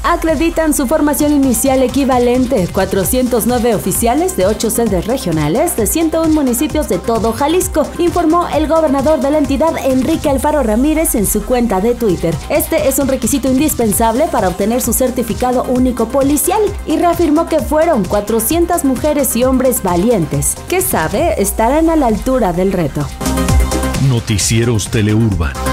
acreditan su formación inicial equivalente. 409 oficiales de 8 sedes regionales de 101 municipios de todo Jalisco, informó el gobernador de la entidad, Enrique Alfaro Ramírez, en su cuenta de Twitter. Este es un requisito indispensable para obtener su certificado único policial y reafirmó que fueron 400 mujeres y hombres valientes que sabe estarán a la altura del reto. Noticieros Teleurban.